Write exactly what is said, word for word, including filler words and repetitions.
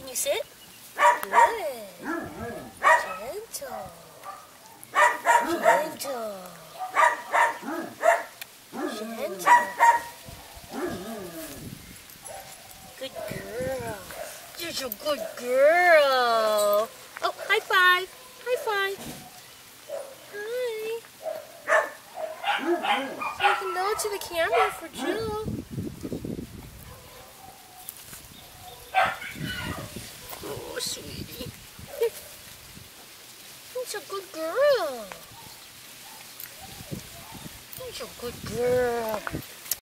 Can you sit? Good. Gentle. Gentle. Gentle. Good girl. You're a good girl. Oh, high five. High five. Hi. So you can nod to the camera for Jill. Oh, sweetie. You're a good girl. You're a good girl.